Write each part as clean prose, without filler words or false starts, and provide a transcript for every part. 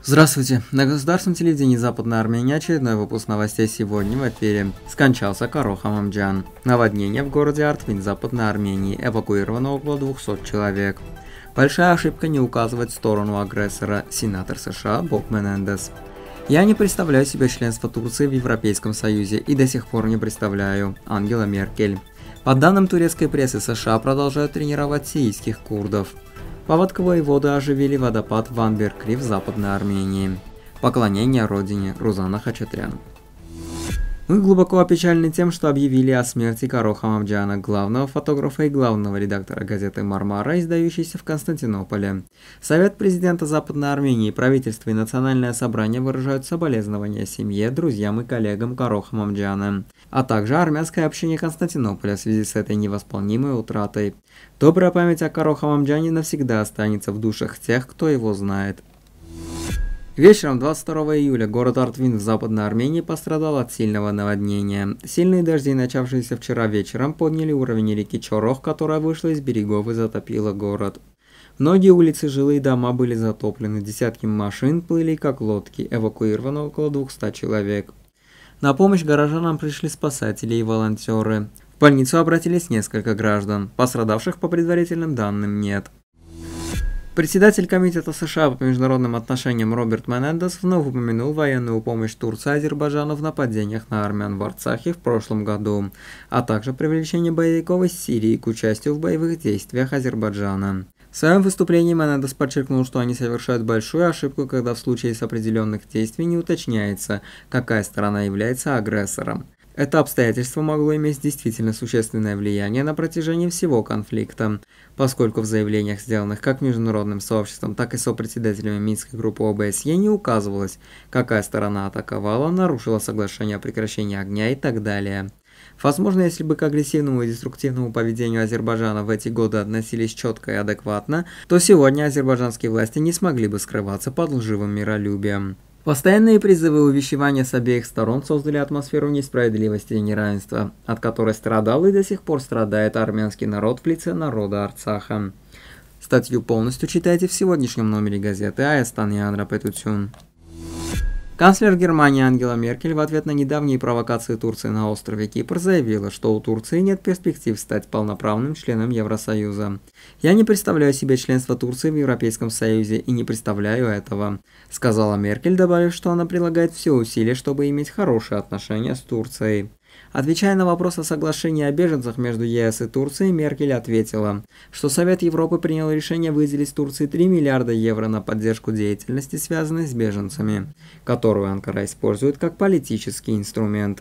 Здравствуйте! На государственном телевидении Западной Армении очередной выпуск новостей сегодня в эфире. Скончался Каро Хамамджан. Наводнение в городе Артвин Западной Армении. Эвакуировано около 200 человек. Большая ошибка не указывать в сторону агрессора. Сенатор США Боб Менендес. Я не представляю себе членство Турции в Европейском Союзе и до сих пор не представляю. Ангела Меркель. По данным турецкой прессы, США продолжают тренировать сирийских курдов. Повадка воеводы оживили водопад Ван-Беркли в Западной Армении. Поклонение родине. Рузана Хачатрян. Мы глубоко опечалены тем, что объявили о смерти Каро Хамамджана, главного фотографа и главного редактора газеты «Мармара», издающейся в Константинополе. Совет президента Западной Армении, правительство и Национальное собрание выражают соболезнования семье, друзьям и коллегам Каро Хамамджана, а также армянское общение Константинополя в связи с этой невосполнимой утратой. Добрая память о Каро Хамамджане навсегда останется в душах тех, кто его знает. Вечером 22 июля город Артвин в Западной Армении пострадал от сильного наводнения. Сильные дожди, начавшиеся вчера вечером, подняли уровень реки Чорох, которая вышла из берегов и затопила город. Многие улицы, жилые дома были затоплены, десятки машин плыли как лодки, эвакуировано около 200 человек. На помощь горожанам пришли спасатели и волонтеры. В больницу обратились несколько граждан, пострадавших по предварительным данным нет. Председатель Комитета США по международным отношениям Роберт Менендес вновь упомянул военную помощь Турции Азербайджану в нападениях на армян в Арцахе в прошлом году, а также привлечение боевиков из Сирии к участию в боевых действиях Азербайджана. В своем выступлении Менендес подчеркнул, что они совершают большую ошибку, когда в случае с определенных действий не уточняется, какая сторона является агрессором. Это обстоятельство могло иметь действительно существенное влияние на протяжении всего конфликта, поскольку в заявлениях, сделанных как международным сообществом, так и сопредседателями Минской группы ОБСЕ, не указывалось, какая сторона атаковала, нарушила соглашение о прекращении огня и так далее. Возможно, если бы к агрессивному и деструктивному поведению Азербайджана в эти годы относились четко и адекватно, то сегодня азербайджанские власти не смогли бы скрываться под лживым миролюбием. Постоянные призывы и увещевания с обеих сторон создали атмосферу несправедливости и неравенства, от которой страдал и до сих пор страдает армянский народ в лице народа Арцаха. Статью полностью читайте в сегодняшнем номере газеты «Айастан Янра Петутюн». Канцлер Германии Ангела Меркель в ответ на недавние провокации Турции на острове Кипр заявила, что у Турции нет перспектив стать полноправным членом Евросоюза. «Я не представляю себе членство Турции в Европейском Союзе и не представляю этого», сказала Меркель, добавив, что она прилагает все усилия, чтобы иметь хорошие отношения с Турцией. Отвечая на вопрос о соглашении о беженцах между ЕС и Турцией, Меркель ответила, что Совет Европы принял решение выделить Турции 3 миллиарда евро на поддержку деятельности, связанной с беженцами, которую Анкара использует как политический инструмент.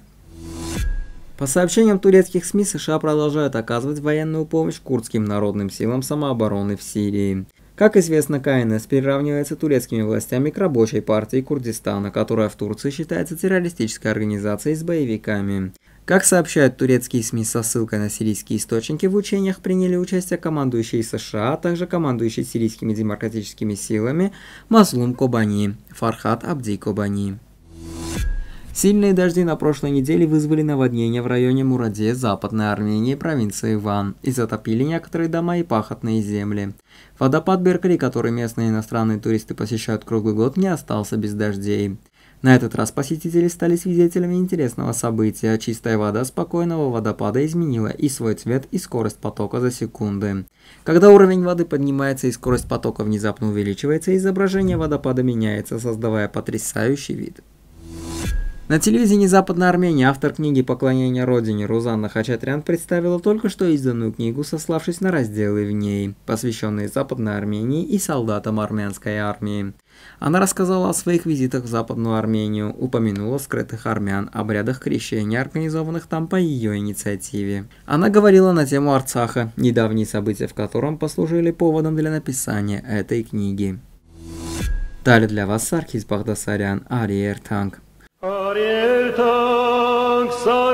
По сообщениям турецких СМИ, США продолжают оказывать военную помощь курдским народным силам самообороны в Сирии. Как известно, КНС приравнивается турецкими властями к рабочей партии Курдистана, которая в Турции считается террористической организацией с боевиками. Как сообщают турецкие СМИ со ссылкой на сирийские источники, в учениях приняли участие командующий США, а также командующий сирийскими демократическими силами Мазлум Кобани, Фархад Абди Кобани. Сильные дожди на прошлой неделе вызвали наводнение в районе Мураде, Западной Армении, провинции Ван, и затопили некоторые дома и пахотные земли. Водопад Беркли, который местные иностранные туристы посещают круглый год, не остался без дождей. На этот раз посетители стали свидетелями интересного события. Чистая вода спокойного водопада изменила и свой цвет, и скорость потока за секунды. Когда уровень воды поднимается и скорость потока внезапно увеличивается, изображение водопада меняется, создавая потрясающий вид. На телевидении Западной Армении автор книги «Поклонение родине» Рузана Хачатрян представила только что изданную книгу, сославшись на разделы в ней, посвященные Западной Армении и солдатам армянской армии. Она рассказала о своих визитах в Западную Армению, упомянула скрытых армян, обрядах крещения, организованных там по ее инициативе. Она говорила на тему Арцаха, недавние события в котором послужили поводом для написания этой книги. Далее для вас Саркис Багдасарян, Ариер Танк. Ariel tank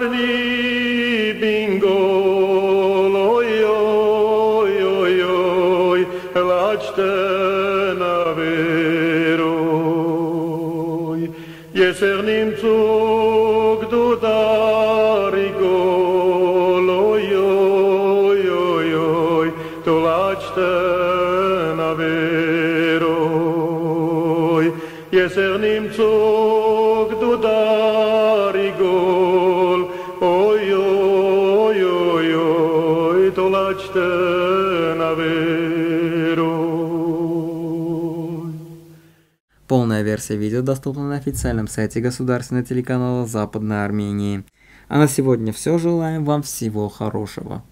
sarni bingol oy oy oy oy lachten averoy yesernim zug du darigol oy oy oy oy to lachten averoy Jeser nimtzog du darigol, oi, oi, oi, oi, толачтен аверой. Полная версия видео доступна на официальном сайте государственного телеканала Западной Армении. А на сегодня все. Желаем вам всего хорошего.